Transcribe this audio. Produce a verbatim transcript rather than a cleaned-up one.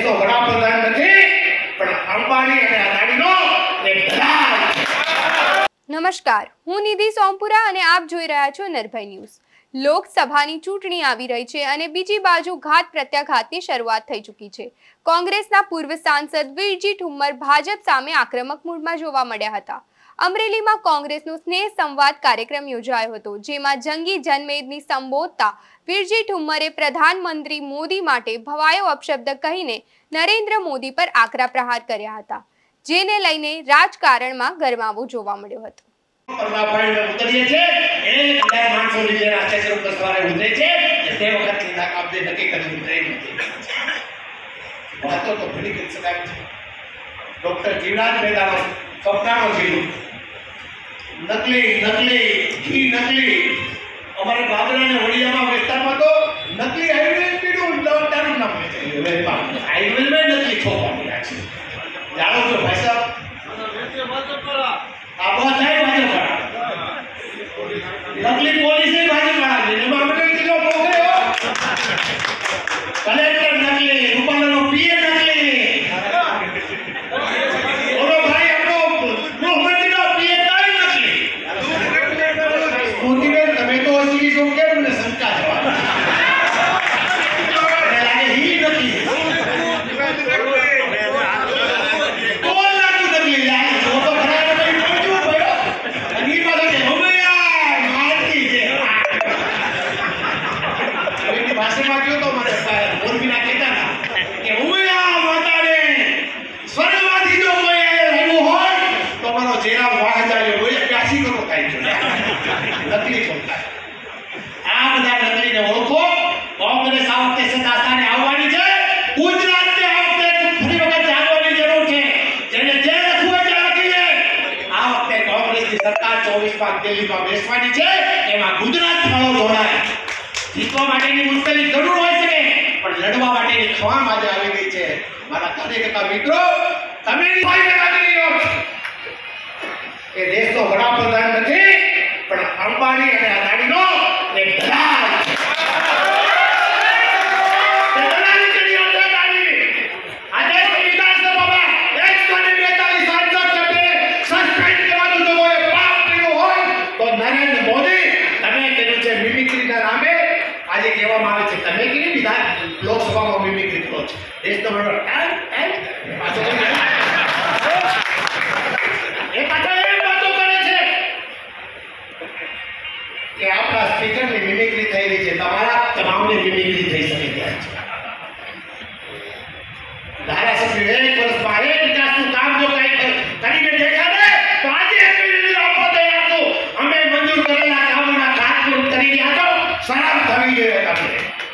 દેશનો વડાપ્રધાન નથી પણ અંબાણી અને અદાણીનો એક દલાલ। નમસ્કાર, હું નિધિ સોમપુરા અને આપ જોઈ રહ્યા છો નિર્ભય ન્યૂઝ। લોકસભાની ચૂંટણી આવી રહી છે અને બીજી બાજુ ઘાત પ્રત્યાઘાતની શરૂઆત થઈ ચૂકી છે। કોંગ્રેસના પૂર્વ સાંસદ વીરજી ઠુમ્મર ભાજપ સામે આક્રમક મૂડમાં જોવા મળ્યા હતા। અમરેલીમાં કોંગ્રેસનો સ્નેહ સંવાદ કાર્યક્રમ યોજાયો હતો, જેમાં જંગી જનમેદની સંબોધતા વીરજી ઠુમ્મરે પ્રધાનમંત્રી મોદી માટે ભવાયો અપશબ્દ કહીને નરેન્દ્ર મોદી પર આકરા પ્રહાર કર્યા હતા, જેને લઈને રાજકારણમાં ગરમાવો જોવા મળ્યો હતો। ડોક્ટર જીવરાજ મેદાનો સપનાનો જીલો નકલી નકલી ઘી નકલી અમારે બાબરાને વડિયામાં વિસ્તારમાં તો નકલી હાઈવે પીડું દવાટાનું નામ છે હવે હાઈવે મે નકલી છોકરા મળ્યા છે। જાણો છો ભાઈ સાહેબ આ બધા ભાજપ વાળા નકલી પોલીસે ભાજપ વાળા ને આપણે કિલો પોખર્યો કલેક્ટર નકલી રૂપાલાનો પીએ નકલી દિલ્હીમાં બેસવાની છે, એમાં ગુજરાત વાળો જોડાય। જીતવા માટેની મુશ્કેલી જરૂર હોય શકે પણ લડવા માટેની ખવામ આજે આવી ગઈ છે। મારા કાર્યકર્તા મિત્રો, તમે એ દેશનો વડાપ્રધાન નથી પણ અંબાણી અને અદાણીનો એક દલાલ છે। આજે કહેવામાં આવે છે તમે કેવી વિધાન લોકસભામાં મિમિક્રી કરો છો, દેશનો વડો ટાઈમ ટાઈમ પાછો એ પાછો એ વાતો કરે છે કે આપણા સ્પીકરની મિમિક્રી થઈ રહી છે, તમારા તમામની મિમિક્રી થઈ શકે છે। ધારાસભ્ય એક વર્ષમાં એક વિકાસનું કામ જો કંઈ કરીને દેખાડે તો આજે એમપી આપવા તૈયાર છો। અમે મંજૂર કરેલા કામોના ખાતમુહૂર્ત કરી રહ્યા છો, શરમ થવી જોઈએ તમને।